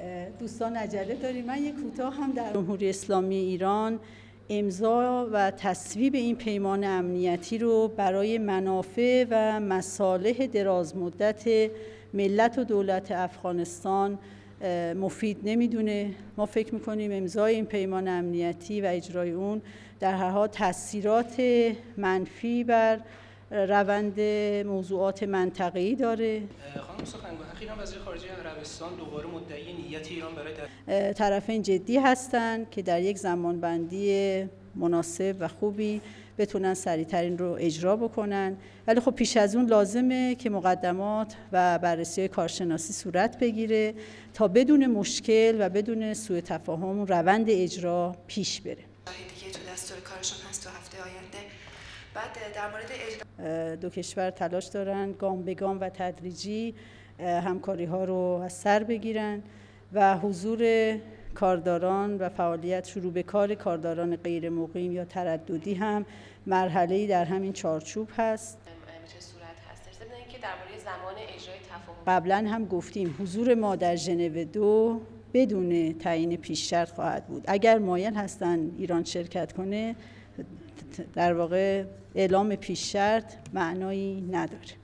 دوستان عجله داریم. من یک کوتاه هم در جمهوری اسلامی ایران امضا و تصویب این پیمان امنیتی رو برای منافع و مصالح درازمدت ملت و دولت افغانستان مفید نمیدونه. ما فکر میکنیم امضای این پیمان امنیتی و اجرای اون در هر حال تاثیرات منفی بر روند موضوعات منطقه‌ای داره. خانم سخنگوی، اخیراً وزیر خارجه عربستان دوباره مدعی نیت ایران برای طرفین جدی هستند که در یک زمانبندی مناسب و خوبی بتونن سریعتر این رو اجرا بکنن، ولی خب پیش از اون لازمه که مقدمات و بررسی کارشناسی صورت بگیره تا بدون مشکل و بدون سوء تفاهم روند اجرا پیش بره. دیگه تو دستور کارشون هست تو هفته آینده. بعد در مورد اجرا دو کشور تلاش دارن گام به گام و تدریجی همکاری ها رو از سر بگیرن و حضور کارداران و فعالیت شروع به کار کارداران غیر مقیم یا ترددی هم مرحله‌ای در همین چارچوب هست. چه صورت هستش؟ ضمن اینکه درباره زمان اجرای تفاهم قبلا هم گفتیم حضور ما در ژنو 2 بدون تعیین پیش شرط خواهد بود. اگر مایل هستن ایران شرکت کنه، در واقع اعلام پیش شرط معنایی نداره.